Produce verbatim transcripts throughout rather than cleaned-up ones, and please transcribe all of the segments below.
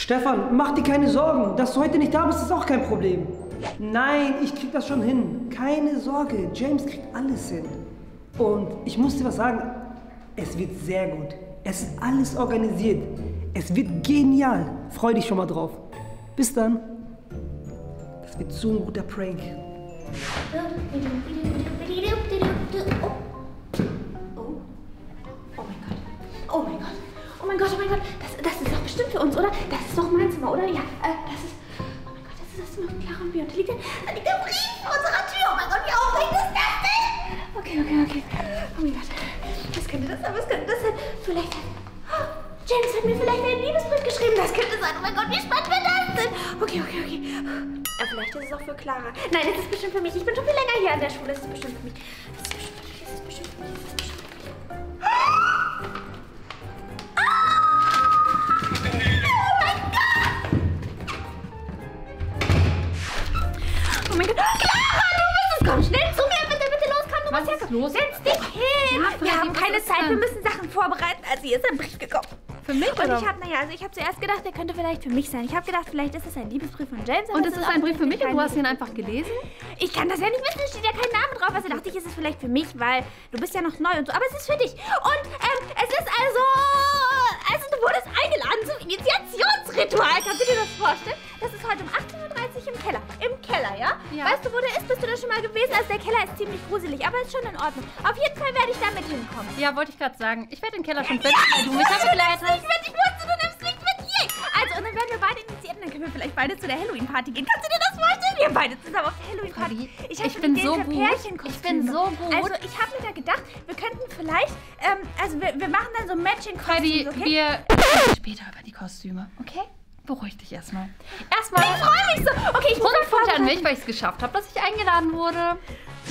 Stefan, mach dir keine Sorgen. Dass du heute nicht da bist, ist auch kein Problem. Nein, ich krieg das schon hin. Keine Sorge, James kriegt alles hin. Und ich muss dir was sagen, es wird sehr gut. Es ist alles organisiert. Es wird genial. Freu dich schon mal drauf. Bis dann. Das wird so ein guter Prank. Oh. Oh mein Gott. Oh mein Gott. Oh mein Gott, oh mein Gott. Das, das ist doch bestimmt für uns, oder? Das ist doch mein Zimmer, oder? Ja, äh, das ist... Oh mein Gott, das ist das Zimmer von Clara und Björn. Da liegt, da liegt der Brief vor unserer Tür. Oh mein Gott, wie aufregend ist das denn? Okay, okay, okay. Oh mein Gott. Was könnte das sein? Was könnte das sein? Vielleicht hat... Oh, James hat mir vielleicht einen Liebesbrief geschrieben. Das könnte sein. Oh mein Gott, wie spannend wird das denn? Okay, okay, okay. Ja, vielleicht ist es auch für Clara. Nein, das ist bestimmt für mich. Ich bin schon viel länger hier an der Schule. Das ist bestimmt für mich. Das ist bestimmt für mich. Das ist bestimmt für mich. Das ist bestimmt für mich. Oh mein Gott! Clara, du bist es! Komm schnell zu mir, bitte, bitte los, komm, du musst herkommen. Los? Setz dich hin! Ja, wir haben keine Zeit, wir müssen Sachen vorbereiten. Also hier ist ein Brief gekommen. Für mich, und oder? ich habe, naja, also ich habe zuerst gedacht, der könnte vielleicht für mich sein. Ich habe gedacht, vielleicht ist es ein Liebesbrief von James. Und es ist ein Brief für mich und du hast ihn einfach gelesen? Ich kann das ja nicht wissen, es steht ja kein Name drauf. Also dachte ich, es ist vielleicht für mich, weil du bist ja noch neu und so. Aber es ist für dich. Und ähm, es ist also... Also du wurdest eingeladen zum Initiationsritual. Kannst du dir das vorstellen? Das ist heute um achtzehn Uhr dreißig im Keller. Im Keller, ja? ja? Weißt du, wo der ist? Bist du da schon mal gewesen? Also der Keller ist ziemlich gruselig, aber ist schon in Ordnung. Auf jeden Fall werde ich da mit hinkommen. Ja, wollte ich gerade sagen. Ich werde den Keller schon finden, weil du mich hast begleitet. Ich werde dich wusste, du nimmst nicht mit hier. Also, und dann werden wir beide initiiert und dann können wir vielleicht beide zu der Halloween-Party gehen. Kannst du dir das vorstellen? Wir beide zusammen auf der Halloween-Party. Ich, ich bin so gut. Ich bin so gut. Also, ich habe mir da gedacht, wir könnten vielleicht, ähm, also wir, wir machen dann so Matching-Kostüme, okay? wir reden später über die Kostüme, okay? Beruhig dich erstmal. Erstmal. Ich freue mich so. Okay, ich muss hundert Punkte an mich, weil ich es geschafft habe, dass ich eingeladen wurde.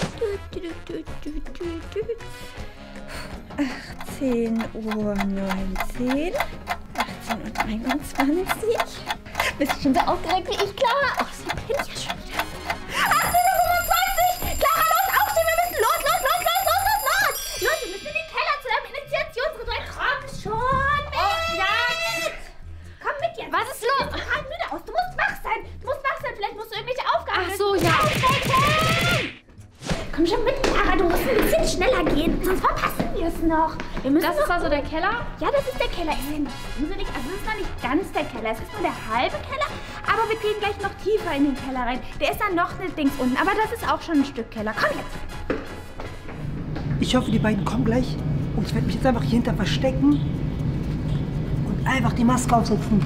achtzehn Uhr neunzehn. achtzehn Uhr dreiundzwanzig. Bist du schon so aufgeregt wie ich, Clara? Ach, sie pennt ja schon wieder. achtzehn Uhr fünfundzwanzig. Clara, los, aufstehen, wir müssen los, los, los, los, los, los, los. Los, wir müssen in den Keller zu deinem Initiationsritual. Komm schon mit. Oh, ja. Komm mit jetzt. Was ist los? Du siehst total müde aus. Du musst wach sein. Du musst wach sein. Vielleicht musst du irgendwelche Aufgaben lösen. Ach so, ja. Aufstehen. Komm schon mit, Clara. Du musst ein bisschen schneller gehen. Sonst verpassen wir es noch. Wir müssen das ist also der Keller? Ja, das ist der Keller. Ist ja nicht gruselig. Also es ist noch nicht ganz der Keller. Es ist nur der halbe Keller. Aber wir gehen gleich noch tiefer in den Keller rein. Der ist dann noch eine Dings unten. Aber das ist auch schon ein Stück Keller. Komm jetzt. Ich hoffe, die beiden kommen gleich. Und ich werde mich jetzt einfach hier hinter verstecken und einfach die Maske aufsetzen.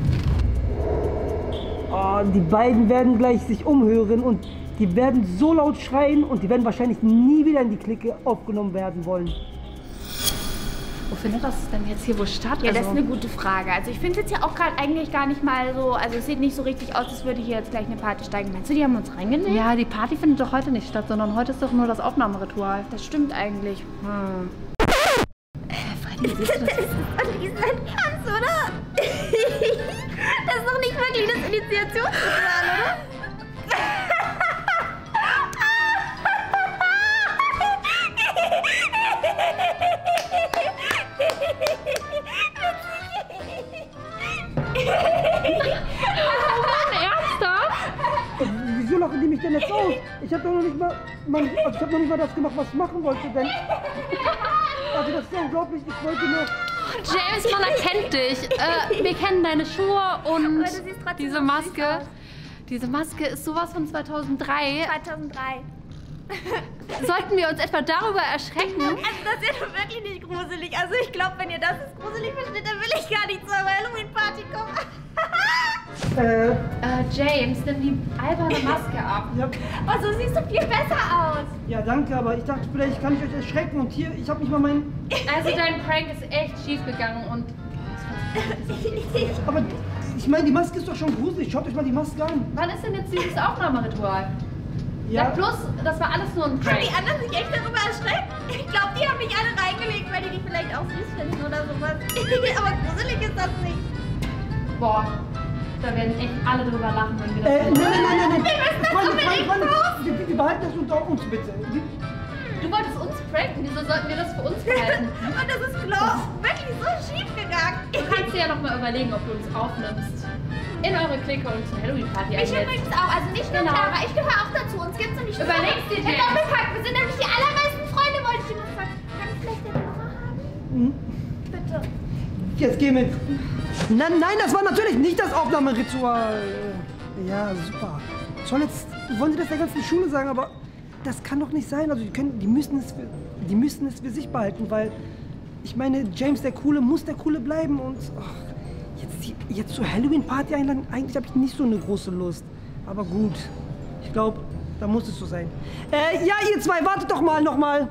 Oh, die beiden werden gleich sich umhören und die werden so laut schreien und die werden wahrscheinlich nie wieder in die Clique aufgenommen werden wollen. Wo findet das denn jetzt hier wohl statt? Ja, also das ist eine gute Frage. Also ich finde es jetzt ja auch gerade eigentlich gar nicht mal so, also es sieht nicht so richtig aus, als würde hier jetzt gleich eine Party steigen. Meinst du, die haben uns reingelegt? Ja, die Party findet doch heute nicht statt, sondern heute ist doch nur das Aufnahmeritual. Das stimmt eigentlich. Hm. Äh, Freddy, siehst du das? Das ist doch nicht sein Ernst, oder? Das ist doch nicht wirklich das Initiationsritual, oder? Wieso lachen die mich denn jetzt aus? Ich habe doch noch nicht mal, mein, also ich habe noch nicht mal das gemacht, was ich machen wollte, denn also das ist ja unglaublich. Ich wollte nur. James, man erkennt dich. Äh, wir kennen deine Schuhe und diese Maske. Diese Maske ist sowas von zweitausenddrei. zweitausenddrei. Sollten wir uns etwa darüber erschrecken? Also das ist ja wirklich nicht gruselig. Also ich glaube, wenn ihr das ist gruselig findet, dann will ich gar nicht zur Halloween-Party kommen. Äh, äh, James, nimm die alberne Maske ab. Ja. Oh, so siehst du viel besser aus. Ja, danke, aber ich dachte, vielleicht kann ich euch erschrecken und hier, ich habe nicht mal meinen... Also dein Prank ist echt schief gegangen und... Aber ich meine, die Maske ist doch schon gruselig. Schaut euch mal die Maske an. Wann ist denn jetzt dieses Aufnahmeritual? Ja. Ja, plus, das war alles nur ein Prank. Haben die anderen sich echt darüber erschreckt? Ich glaube, die haben mich alle reingelegt, weil die die vielleicht auch süß finden oder sowas. Aber gruselig ist das nicht. Boah, da werden echt alle drüber lachen, wenn wir das Äh, nein, nein, nein, nein, nein. Wir müssen das Freunde, unbedingt Freunde, Freunde, wir, wir behalten das unter uns, bitte. Du wolltest uns pranken, wieso sollten wir das für uns behalten? Und das ist klar wirklich so schief gegangen. Du kannst dir ja noch mal überlegen, ob du uns aufnimmst. in eure Clique und zur Halloween-Party Ich übrigens auch, also nicht nur Genau. Clara, ich gehöre auch dazu. Uns gibt's noch nicht. Überlegst dir, Der James. Doppelpack, wir sind nämlich die allerbesten Freunde, wollte ich dir noch sagen. Kann ich vielleicht den Nummer haben? Bitte. Jetzt gehen wir. Nein, nein, das war natürlich nicht das Aufnahmeritual. Ja, super. Soll jetzt, wollen Sie das der ganzen Schule sagen, aber das kann doch nicht sein. Also die, können, die, müssen es für, die müssen es für sich behalten, weil ich meine, James der Coole muss der Coole bleiben und ach, jetzt, die- jetzt zur Halloween-Party einladen, eigentlich habe ich nicht so eine große Lust. Aber gut, ich glaube, da muss es so sein. Äh, ja, ihr zwei, wartet doch mal noch mal.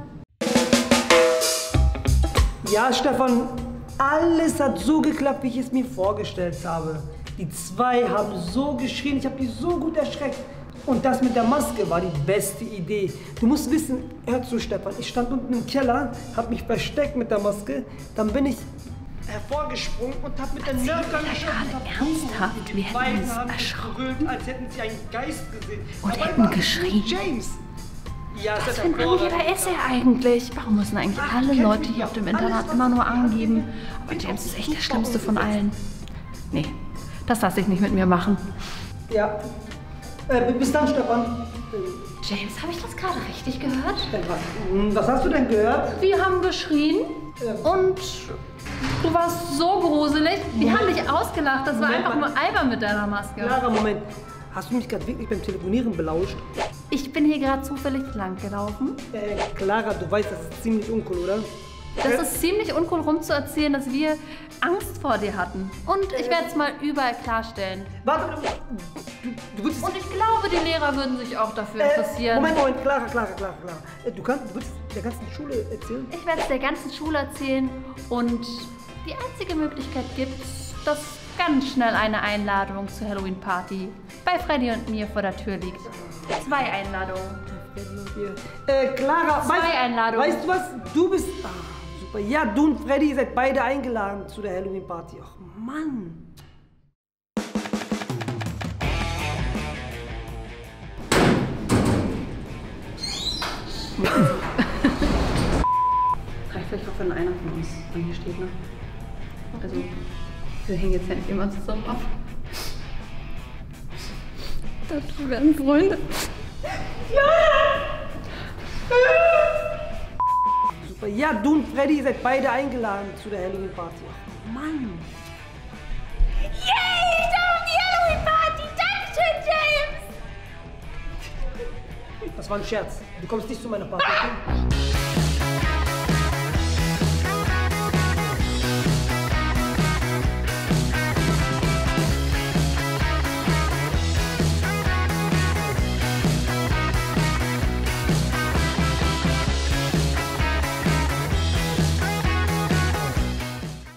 Ja, Stefan, alles hat so geklappt, wie ich es mir vorgestellt habe. Die zwei haben so geschrien, ich habe die so gut erschreckt. Und das mit der Maske war die beste Idee. Du musst wissen, hör zu, Stefan, ich stand unten im Keller, habe mich versteckt mit der Maske, dann bin ich hervorgesprungen und habe mit der Nerfgun geschossen. ernsthaft? Wir hätten uns haben sich erschrocken. gerüllt, als hätten sie einen Geist gesehen. Und Dabei hätten war es geschrien. nur James. Ja, Was für ein Angeber ist er eigentlich? Warum müssen eigentlich alle Leute hier auf dem Internat immer nur angeben? Aber James ist echt der Schlimmste von allen. Nee, das lasse ich nicht mit mir machen. Ja. Äh, bis dann, Stefan. James, habe ich das gerade richtig gehört? Was, was hast du denn gehört? Wir haben geschrien und du warst so gruselig. Die haben dich ausgelacht. Das war Moment einfach mal. nur albern mit deiner Maske. Clara, Moment. Hast du mich gerade wirklich beim Telefonieren belauscht? Ich bin hier gerade zufällig lang gelaufen. Äh, Clara, du weißt, das ist ziemlich uncool, oder? Das ist ziemlich uncool rumzuerzählen, dass wir Angst vor dir hatten. Und ich werde es mal überall klarstellen. Warte, du, du willst... Und ich glaube, die Lehrer würden sich auch dafür äh, interessieren. Moment, Moment, Clara, Clara, Clara, Clara. Äh, du, kannst, du willst der ganzen Schule erzählen? Ich werde es der ganzen Schule erzählen und die einzige Möglichkeit gibt es, dass ganz schnell eine Einladung zur Halloween-Party bei Freddy und mir vor der Tür liegt. Zwei Einladungen. Äh, Clara, Zwei weißt, Einladungen. weißt du was? Du bist... Ah, super. Ja, du und Freddy, ihr seid beide eingeladen zu der Halloween-Party. Ach, Mann. Reicht vielleicht auch, wenn einer von uns an hier steht, ne? Also, wir hängen jetzt ja nicht immer zusammen ab. Wir werden Freunde. Super. Ja, du und Freddy, ihr seid beide eingeladen zu der Halloween-Party. Ach, Mann. Yay, ich darf auf die Halloween-Party. Dankeschön, James. Das war ein Scherz. Du kommst nicht zu meiner Party. Okay?